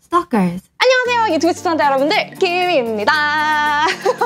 Stalkers. 안녕하세요 유튜브 시청자 여러분들, 김입니다.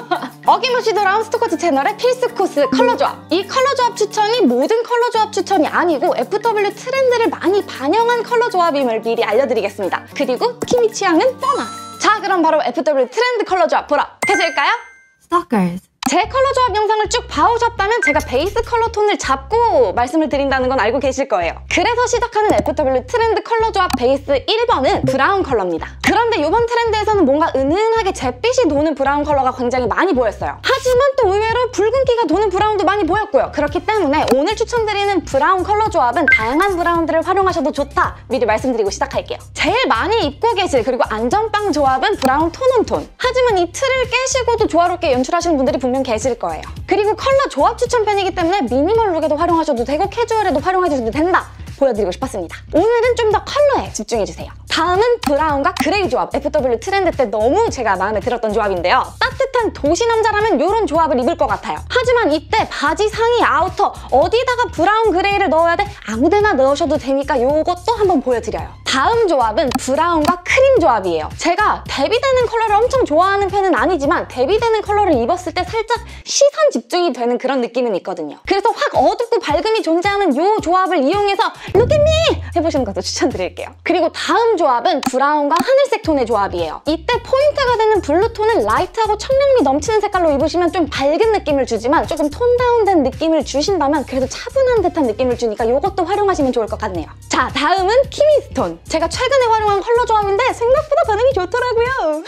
어김없이 돌아온 스토커즈 채널의 필수 코스 컬러 조합. 이 컬러 조합 추천이 모든 컬러 조합 추천이 아니고 FW 트렌드를 많이 반영한 컬러 조합임을 미리 알려드리겠습니다. 그리고 키미 취향은 보너스. 자, 그럼 바로 FW 트렌드 컬러 조합 보러 가실까요? Stalkers. 제 컬러 조합 영상을 쭉 봐오셨다면 제가 베이스 컬러 톤을 잡고 말씀을 드린다는 건 알고 계실 거예요. 그래서 시작하는 FW 트렌드 컬러 조합 베이스 1번은 브라운 컬러입니다. 그런데 이번 트렌드에서는 뭔가 은은하게 잿빛이 도는 브라운 컬러가 굉장히 많이 보였어요. 하지만 또 의외로 붉은기가 도는 브라운도 많이 보였고요. 그렇기 때문에 오늘 추천드리는 브라운 컬러 조합은 다양한 브라운들을 활용하셔도 좋다, 미리 말씀드리고 시작할게요. 제일 많이 입고 계실 그리고 안전빵 조합은 브라운 톤온톤. 하지만 이 틀을 깨시고도 조화롭게 연출하시는 분들이 분명 계실 거예요. 그리고 컬러 조합 추천편이기 때문에 미니멀 룩에도 활용하셔도 되고 캐주얼에도 활용해주셔도 된다, 보여드리고 싶었습니다. 오늘은 좀 더 컬러에 집중해주세요. 다음은 브라운과 그레이 조합. FW 트렌드 때 너무 제가 마음에 들었던 조합인데요. 따뜻한 도시 남자라면 이런 조합을 입을 것 같아요. 하지만 이때 바지, 상의, 아우터 어디다가 브라운 그레이를 넣어야 돼? 아무데나 넣으셔도 되니까 이것도 한번 보여드려요. 다음 조합은 브라운과 크림 조합이에요. 제가 대비되는 컬러를 엄청 좋아하는 편은 아니지만 대비되는 컬러를 입었을 때 살짝 시선 집중이 되는 그런 느낌은 있거든요. 그래서 확 어둡고 밝음이 존재하는 이 조합을 이용해서 Look at me! 해보시는 것도 추천드릴게요. 그리고 다음 조합은 브라운과 하늘색 톤의 조합이에요. 이때 포인트가 되는 블루 톤은 라이트하고 청량미 넘치는 색깔로 입으시면 좀 밝은 느낌을 주지만 조금 톤 다운된 느낌을 주신다면 그래도 차분한 듯한 느낌을 주니까 이것도 활용하시면 좋을 것 같네요. 자, 다음은 키미스톤. 제가 최근에 활용한 컬러 조합인데 생각보다 반응이 좋더라고요.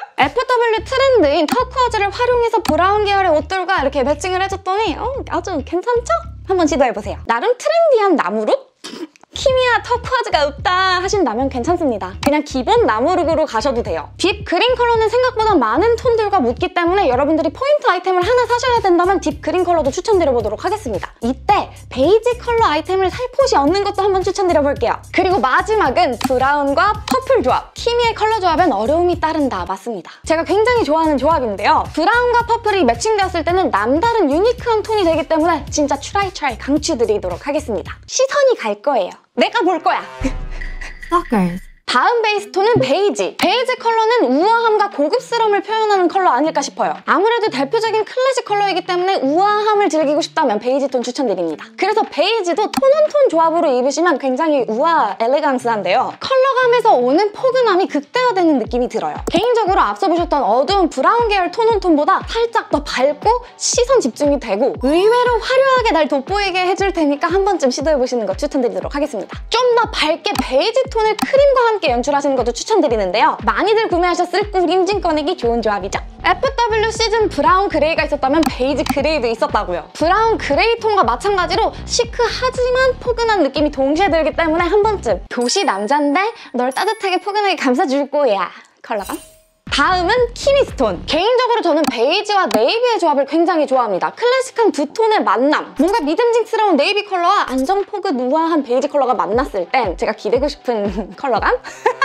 FW 트렌드인 터쿠아즈를 활용해서 브라운 계열의 옷들과 이렇게 매칭을 해줬더니 아주 괜찮죠? 한번 시도해보세요. 나름 트렌디한 나무룩? 키미야 터쿠아즈가 없다 하신다면 괜찮습니다. 그냥 기본 나무룩으로 가셔도 돼요. 딥 그린 컬러는 생각보다 많은 톤들과 묻기 때문에 여러분들이 포인트 아이템을 하나 사셔야 된다면 딥 그린 컬러도 추천드려보도록 하겠습니다. 이때 베이지 컬러 아이템을 살포시 얻는 것도 한번 추천드려볼게요. 그리고 마지막은 브라운과 퍼플 조합. 키미의 컬러 조합엔 어려움이 따른다, 맞습니다. 제가 굉장히 좋아하는 조합인데요. 브라운과 퍼플이 매칭되었을 때는 남다른 유니크한 톤이 되기 때문에 진짜 트라이 강추드리도록 하겠습니다. 시선이 갈 거예요. 내가 볼 거야. Stalkers. 다음 베이스 톤은 베이지. 베이지 컬러는 우아함과 고급스러움을 표현하는 컬러 아닐까 싶어요. 아무래도 대표적인 클래식 컬러이기 때문에 우아함을 즐기고 싶다면 베이지 톤 추천드립니다. 그래서 베이지도 톤온톤 조합으로 입으시면 굉장히 우아, 엘레강스한데요. 컬러감에서 오는 포근함이 극대화되는 느낌이 들어요. 개인적으로 앞서 보셨던 어두운 브라운 계열 톤온톤보다 살짝 더 밝고 시선 집중이 되고 의외로 화려하게 날 돋보이게 해줄 테니까 한 번쯤 시도해보시는 거 추천드리도록 하겠습니다. 좀 더 밝게 베이지 톤을 크림과 함께 연출하시는 것도 추천드리는데요. 많이들 구매하셨을 꿀임진 꺼내기 좋은 조합이죠. FW 시즌 브라운 그레이가 있었다면 베이지 그레이도 있었다고요. 브라운 그레이 톤과 마찬가지로 시크하지만 포근한 느낌이 동시에 들기 때문에 한 번쯤 도시 남잔데 널 따뜻하게 포근하게 감싸줄 거야, 컬러감. 다음은 키미스톤. 개인적으로 저는 베이지와 네이비의 조합을 굉장히 좋아합니다. 클래식한 두 톤의 만남, 뭔가 믿음직스러운 네이비 컬러와 안정포근 우아한 베이지 컬러가 만났을 땐 제가 기대고 싶은 컬러감?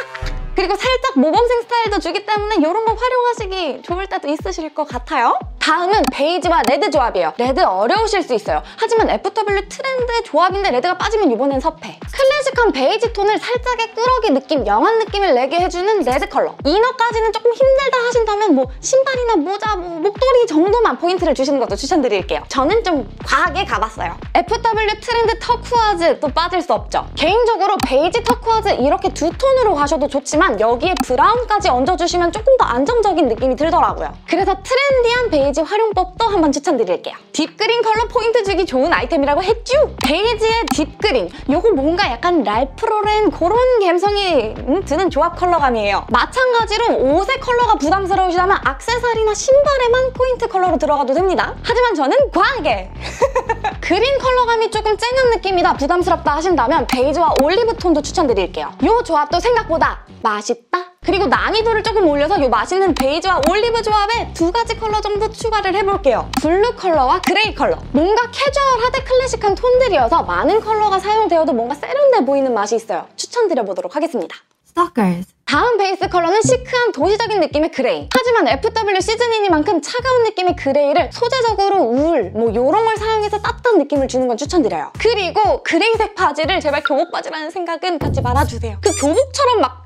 그리고 살짝 모범생 스타일도 주기 때문에 이런 거 활용하시기 좋을 때도 있으실 것 같아요. 다음은 베이지와 레드 조합이에요. 레드 어려우실 수 있어요. 하지만 FW 트렌드 조합인데 레드가 빠지면 이번엔 섭해. 클래식한 베이지 톤을 살짝의 꾸러기 느낌, 영한 느낌을 내게 해주는 레드 컬러. 이너까지는 조금 힘들다 하신다면 뭐 신발이나 모자, 목도리 정도만 포인트를 주시는 것도 추천드릴게요. 저는 좀 과하게 가봤어요. FW 트렌드 터쿠아즈 또 빠질 수 없죠. 개인적으로 베이지 터쿠아즈 이렇게 두 톤으로 가셔도 좋지만 여기에 브라운까지 얹어주시면 조금 더 안정적인 느낌이 들더라고요. 그래서 트렌디한 베이지 활용법도 한번 추천드릴게요. 딥그린 컬러 포인트 주기 좋은 아이템이라고 했죠? 베이지의 딥그린. 요거 뭔가 약간 랄프 로렌 그런 감성이 드는 조합 컬러감이에요. 마찬가지로 옷의 컬러가 부담스러우시다면 액세서리나 신발에만 포인트 컬러로 들어가도 됩니다. 하지만 저는 과하게 그린 컬러감이 조금 쨍한 느낌이다, 부담스럽다 하신다면 베이지와 올리브 톤도 추천드릴게요. 요 조합도 생각보다 맛있다? 그리고 난이도를 조금 올려서 이 맛있는 베이지와 올리브 조합에 두 가지 컬러 정도 추가를 해볼게요. 블루 컬러와 그레이 컬러. 뭔가 캐주얼하되 클래식한 톤들이어서 많은 컬러가 사용되어도 뭔가 세련돼 보이는 맛이 있어요. 추천드려보도록 하겠습니다. Stalkers. 다음 베이스 컬러는 시크한 도시적인 느낌의 그레이. 하지만 FW 시즌이니만큼 차가운 느낌의 그레이를 소재적으로 울, 요런 걸 사용해서 따뜻한 느낌을 주는 건 추천드려요. 그리고 그레이색 바지를 제발 교복 바지라는 생각은 갖지 말아주세요. 그 교복처럼 막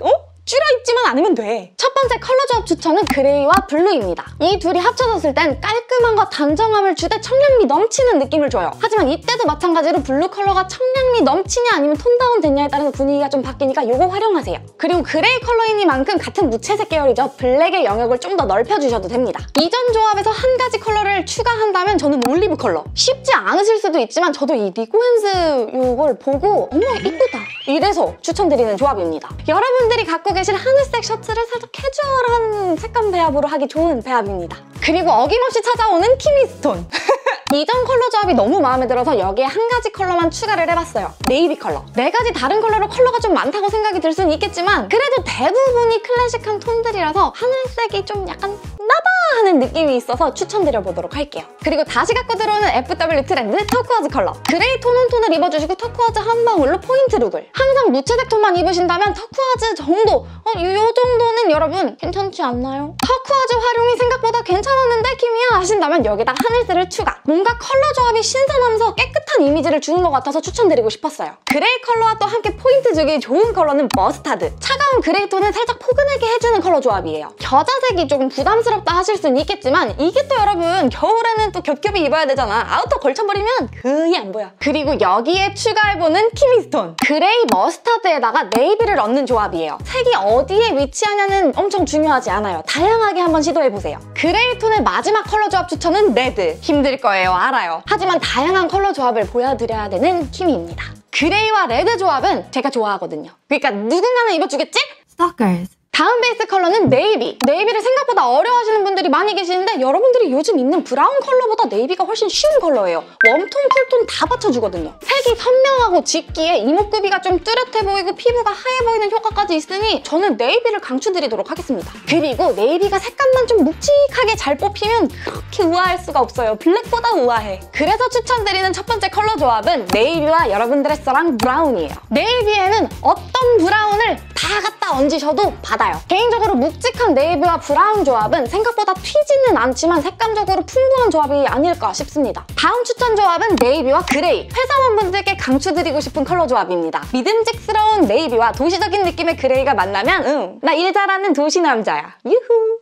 줄여 입지만 않으면 돼. 첫 번째 컬러 조합 추천은 그레이와 블루입니다. 이 둘이 합쳐졌을 땐 깔끔함과 단정함을 주되 청량미 넘치는 느낌을 줘요. 하지만 이때도 마찬가지로 블루 컬러가 청량미 넘치냐 아니면 톤다운 됐냐에 따라서 분위기가 좀 바뀌니까 이거 활용하세요. 그리고 그레이 컬러이니만큼 같은 무채색 계열이죠. 블랙의 영역을 좀 더 넓혀주셔도 됩니다. 이전 조합에서 한 가지 컬러를 추가한다면 저는 올리브 컬러. 쉽지 않으실 수도 있지만 저도 이 리고핸즈 이걸 보고 어머 이쁘다 이래서 추천드리는 조합입니다. 여러분들이 갖고 계실 하늘색 셔츠를 살짝 캐주얼한 색감 배합으로 하기 좋은 배합입니다. 그리고 어김없이 찾아오는 키미스톤. 이전 컬러 조합이 너무 마음에 들어서 여기에 한 가지 컬러만 추가를 해봤어요. 네이비 컬러. 네 가지 다른 컬러로 컬러가 좀 많다고 생각이 들 수는 있겠지만 그래도 대부분이 클래식한 톤들이라서 하늘색이 좀 약간 나다 하는 느낌이 있어서 추천드려보도록 할게요. 그리고 다시 갖고 들어오는 FW 트렌드 터쿠아즈 컬러. 그레이 톤온톤을 입어주시고 터쿠아즈 한 방울로 포인트 룩을. 항상 무채색 톤만 입으신다면 터쿠아즈 정도, 요 정도는 여러분 괜찮지 않나요? 터쿠아즈 활용이 생각보다 괜찮았는데 키미야 하신다면 여기다가 하늘색을 추가. 뭔가 컬러 조합이 신선하면서 깨끗한 이미지를 주는 것 같아서 추천드리고 싶었어요. 그레이 컬러와 또 함께 포인트 주기 좋은 컬러는 머스타드. 차가운 그레이 톤을 살짝 포근하게 해주는 컬러 조합이에요. 겨자색이 조금 부담스럽다 하실 수는 있겠지만 이게 또 여러분 겨울에는 또 겹겹이 입어야 되잖아. 아우터 걸쳐버리면 거의 안 보여. 그리고 여기에 추가해보는 키미스톤. 그레이 머스타드에다가 네이비를 얹는 조합이에요. 색이 어디에 위치하냐는 엄청 중요하지 않아요. 다양하게 한번 시도해보세요. 그레이 톤의 마지막 컬러 조합 추천은 레드. 힘들 거예요, 알아요. 하지만 다양한 컬러 조합을 보여드려야 되는 키미입니다. 그레이와 레드 조합은 제가 좋아하거든요. 그러니까 누군가는 입어주겠지? Stalkers. 다음 베이스 컬러는 네이비. 네이비를 생각보다 어려워하시는 분들이 많이 계시는데 여러분들이 요즘 입는 브라운 컬러보다 네이비가 훨씬 쉬운 컬러예요. 웜톤, 쿨톤 다 받쳐주거든요. 색이 선명하고 짙기에 이목구비가 좀 뚜렷해 보이고 피부가 하얘 보이는 효과까지 있으니 저는 네이비를 강추드리도록 하겠습니다. 그리고 네이비가 색감만 좀 묵직하게 잘 뽑히면 그렇게 우아할 수가 없어요. 블랙보다 우아해. 그래서 추천드리는 첫 번째 컬러 조합은 네이비와 여러분들의 사랑 브라운이에요. 네이비에는 어떤 브라운을 다 갖다 얹으셔도 받아요. 개인적으로 묵직한 네이비와 브라운 조합은 생각보다 튀지는 않지만 색감적으로 풍부한 조합이 아닐까 싶습니다. 다음 추천 조합은 네이비와 그레이. 회사원분들께 강추드리고 싶은 컬러 조합입니다. 믿음직스러운 네이비와 도시적인 느낌의 그레이가 만나면 나 일 잘하는 도시 남자야. 유후.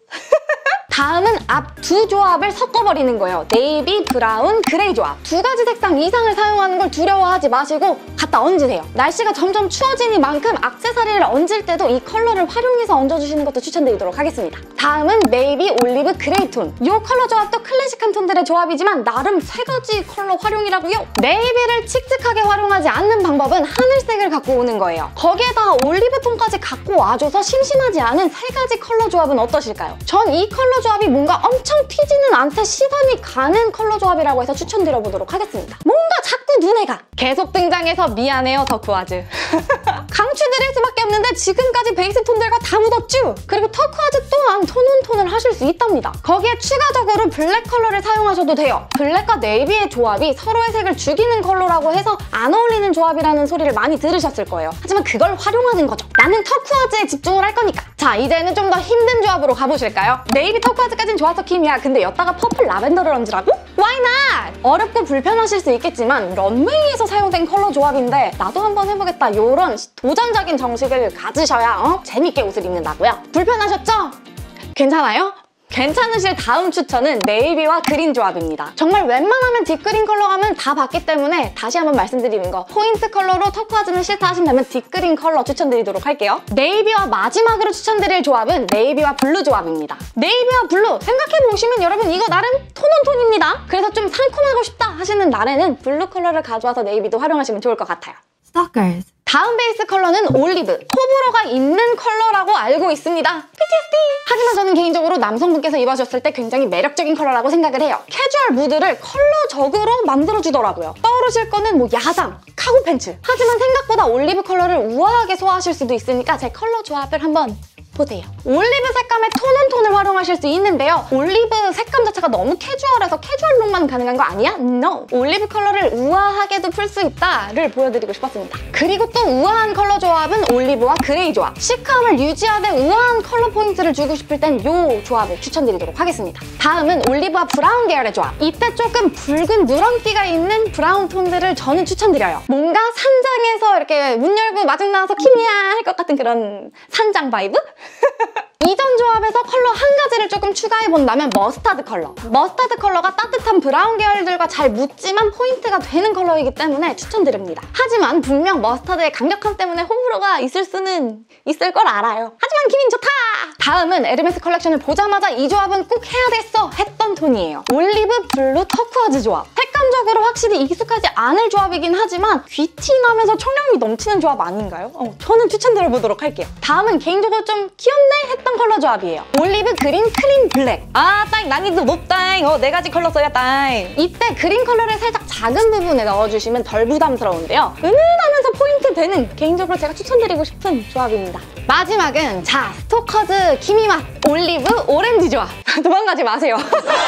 다음은 앞 두 조합을 섞어버리는 거예요. 네이비, 브라운, 그레이 조합. 두 가지 색상 이상을 사용하는 걸 두려워하지 마시고 갖다 얹으세요. 날씨가 점점 추워지니만큼 액세서리를 얹을 때도 이 컬러를 활용해서 얹어주시는 것도 추천드리도록 하겠습니다. 다음은 네이비, 올리브, 그레이 톤. 이 컬러 조합도 클래식한 톤들의 조합이지만 나름 세 가지 컬러 활용이라고요? 네이비를 칙칙하게 활용하지 않는 방법은 하늘색을 갖고 오는 거예요. 거기에다가 올리브 톤까지 갖고 와줘서 심심하지 않은 세 가지 컬러 조합은 어떠실까요? 전 이 컬러 조합이 뭔가 엄청 튀지는 않되 시선이 가는 컬러 조합이라고 해서 추천드려보도록 하겠습니다. 뭔가 자꾸 눈에 가. 계속 등장해서 미안해요, 터쿠아즈. 강추드릴 수밖에 없는데 지금까지 베이스 톤들과 다 묻었죠? 그리고 터쿠아즈 또한 톤온톤을 하실 수 있답니다. 거기에 추가적으로 블랙 컬러를 사용하셔도 돼요. 블랙과 네이비의 조합이 서로의 색을 죽이는 컬러라고 해서 안 어울리는 조합이라는 소리를 많이 들으셨을 거예요. 하지만 그걸 활용하는 거죠. 나는 터쿠아즈에 집중을 할 거니까. 자, 이제는 좀 더 힘든 조합으로 가보실까요? 네이비 터쿠아즈까진 좋았어, 키미야. 근데 여기다가 퍼플 라벤더를 얹으라고? Why not? 어렵고 불편하실 수 있겠지만 런웨이에서 사용된 컬러 조합인데 나도 한번 해보겠다 이런 도전적인 정식을 가지셔야 재밌게 옷을 입는다고요? 불편하셨죠? 괜찮아요? 괜찮으실 다음 추천은 네이비와 그린 조합입니다. 정말 웬만하면 딥그린 컬러 감은 다 봤기 때문에 다시 한번 말씀드리는 거, 포인트 컬러로 터쿠아즈는 싫다 하신다면 딥그린 컬러 추천드리도록 할게요. 네이비와 마지막으로 추천드릴 조합은 네이비와 블루 조합입니다. 네이비와 블루 생각해보시면 여러분 이거 나름 톤온톤입니다. 그래서 좀 상콤하고 싶다 하시는 날에는 블루 컬러를 가져와서 네이비도 활용하시면 좋을 것 같아요. Stalkers. 다음 베이스 컬러는 올리브. 호불호가 있는 컬러라고 알고 있습니다. PTSD! 하지만 저는 개인적으로 남성분께서 입으셨을 때 굉장히 매력적인 컬러라고 생각을 해요. 캐주얼 무드를 컬러적으로 만들어주더라고요. 떠오르실 거는 뭐 야상, 카고 팬츠. 하지만 생각보다 올리브 컬러를 우아하게 소화하실 수도 있으니까 제 컬러 조합을 한번 보세요. 올리브 색감의 톤온톤을 활용하실 수 있는데요. 올리브 색감 자체가 너무 캐주얼해서 캐주얼룩만 가능한 거 아니야? No! 올리브 컬러를 우아하게도 풀 수 있다를 보여드리고 싶었습니다. 그리고 또 우아한 컬러 조합은 올리브와 그레이 조합. 시크함을 유지하되 우아한 컬러 포인트를 주고 싶을 땐 이 조합을 추천드리도록 하겠습니다. 다음은 올리브와 브라운 계열의 조합. 이때 조금 붉은 누런기가 있는 브라운 톤들을 저는 추천드려요. 뭔가 산장에서 이렇게 문 열고 마중 나와서 키미야 할 것 같은 그런 산장 바이브? 이전 조합에서 컬러 한 가지를 조금 추가해본다면 머스타드 컬러. 머스타드 컬러가 따뜻한 브라운 계열들과 잘 묻지만 포인트가 되는 컬러이기 때문에 추천드립니다. 하지만 분명 머스타드의 강력함 때문에 호불호가 있을 수는 있을 걸 알아요. 하지만 키민 좋다! 다음은 에르메스 컬렉션을 보자마자 이 조합은 꼭 해야 됐어 했던 톤이에요. 올리브, 블루, 터쿠아즈 조합. 색감적으로 확실히 익숙하지 않을 조합이긴 하지만 귀티 나면서 청량미 넘치는 조합 아닌가요? 저는 추천드려보도록 할게요. 다음은 개인적으로 좀 귀엽네 했던 컬러 조합이에요. 올리브, 그린, 크림, 블랙. 땅 난이도 높다잉. 네 가지 컬러 써야 따잉. 이때 그린 컬러를 살짝 작은 부분에 넣어주시면 덜 부담스러운데요. 은은하면서 포인트 되는 개인적으로 제가 추천드리고 싶은 조합입니다. 마지막은 스토커즈 키미맛 올리브 오렌지 조합. 도망가지 마세요.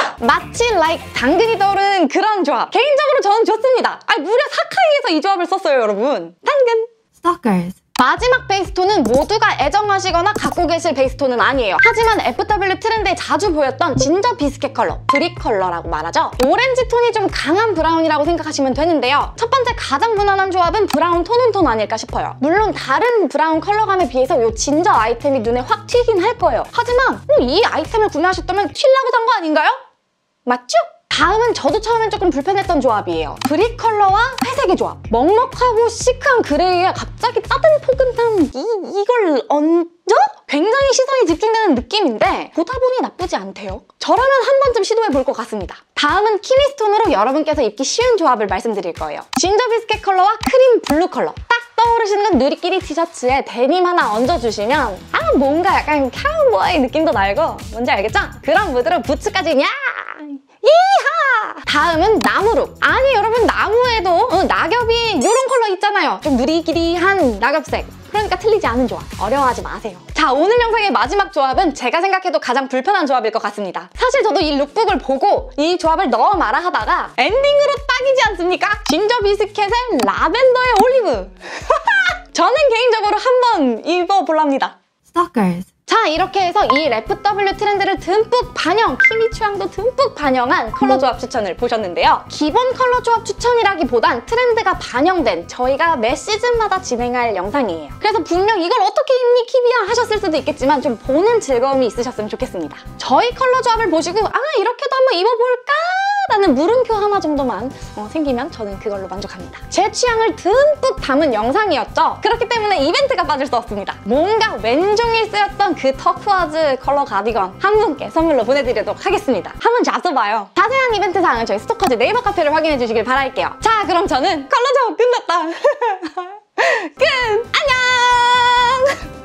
마치 당근이 떠오른 그런 조합. 개인적으로 저는 좋습니다. 무려 사카이에서 이 조합을 썼어요, 여러분. 당근. Stalkers. 마지막 베이스톤은 모두가 애정하시거나 갖고 계실 베이스톤은 아니에요. 하지만 FW 트렌드에 자주 보였던 진저 비스켓 컬러, 브릭 컬러라고 말하죠. 오렌지 톤이 좀 강한 브라운이라고 생각하시면 되는데요. 첫 번째 가장 무난한 조합은 브라운 톤온톤 아닐까 싶어요. 물론 다른 브라운 컬러감에 비해서 이 진저 아이템이 눈에 확 튀긴 할 거예요. 하지만 이 아이템을 구매하셨다면 튀려고 산 거 아닌가요? 맞죠? 다음은 저도 처음엔 조금 불편했던 조합이에요. 브릭 컬러와 회색의 조합. 먹먹하고 시크한 그레이에 갑자기 따뜻포근한 이걸 얹어? 굉장히 시선이 집중되는 느낌인데 보다 보니 나쁘지 않대요. 저라면 한 번쯤 시도해볼 것 같습니다. 다음은 키미스톤으로 여러분께서 입기 쉬운 조합을 말씀드릴 거예요. 진저 비스켓 컬러와 크림 블루 컬러. 딱 떠오르시는 건 누리끼리 티셔츠에 데님 하나 얹어주시면 뭔가 약간 카우보이 느낌도 나고 뭔지 알겠죠? 그런 무드로 부츠까지 이하! 다음은 나무룩. 아니 여러분 나무에도 낙엽이 이런 컬러 있잖아요. 좀 누리끼리한 낙엽색. 그러니까 틀리지 않은 조합. 어려워하지 마세요. 자, 오늘 영상의 마지막 조합은 제가 생각해도 가장 불편한 조합일 것 같습니다. 사실 저도 이 룩북을 보고 이 조합을 넣어 마라 하다가 엔딩으로 딱이지 않습니까? 진저 비스켓에 라벤더의 올리브. 저는 개인적으로 한번 입어볼랍니다. Stalkers. 자, 이렇게 해서 이 FW 트렌드를 듬뿍 반영, 키미 취향도 듬뿍 반영한 컬러 조합 추천을 보셨는데요. 기본 컬러 조합 추천이라기보단 트렌드가 반영된 저희가 매 시즌마다 진행할 영상이에요. 그래서 분명 이걸 어떻게 입니 키비야 하셨을 수도 있겠지만 좀 보는 즐거움이 있으셨으면 좋겠습니다. 저희 컬러 조합을 보시고 이렇게도 한번 입어볼까? 라는 물음표 하나 정도만 생기면 저는 그걸로 만족합니다. 제 취향을 듬뿍 담은 영상이었죠. 그렇기 때문에 이벤트가 빠질 수 없습니다. 뭔가 왼종일 쓰였던 그 터쿠아즈 컬러 가디건 한 분께 선물로 보내드리도록 하겠습니다. 한번 잡숴봐요. 자세한 이벤트 사항은 저희 스토커즈 네이버 카페를 확인해 주시길 바랄게요. 자, 그럼 저는 컬러 조합 끝났다. 끝! 안녕!